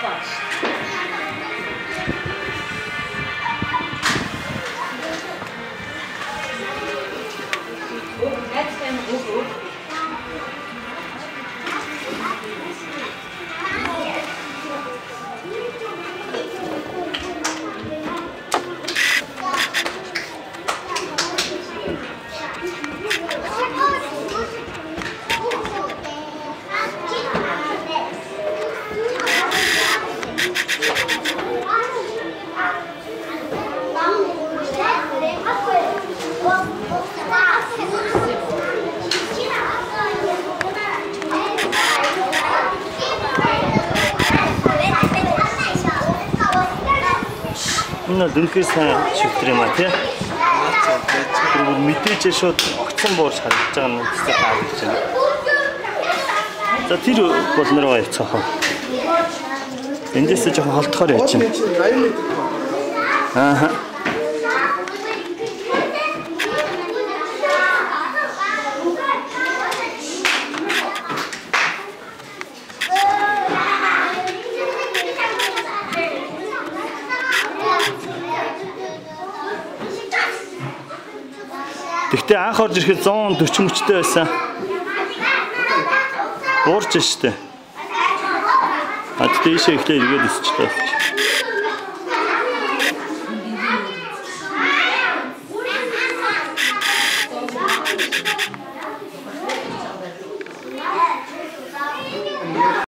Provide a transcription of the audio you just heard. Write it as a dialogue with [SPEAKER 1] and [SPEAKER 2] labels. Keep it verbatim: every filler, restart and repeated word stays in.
[SPEAKER 1] Энэ дүнхээс сайн шүтэр юм а тий. Тэр мэдээж шууд огцон буурч харагдаж байгаа нь үстэй таалагдж байна. За тэр болноор явцгаах. Эндээс жоохон холдохоор яж чинь. Аа. Гэхдээ анх орж ирэхэд зуун дөрвөн мөчтэй байсан. Уурч штэ. А тийшээ ихлээр ирээд өсч таа.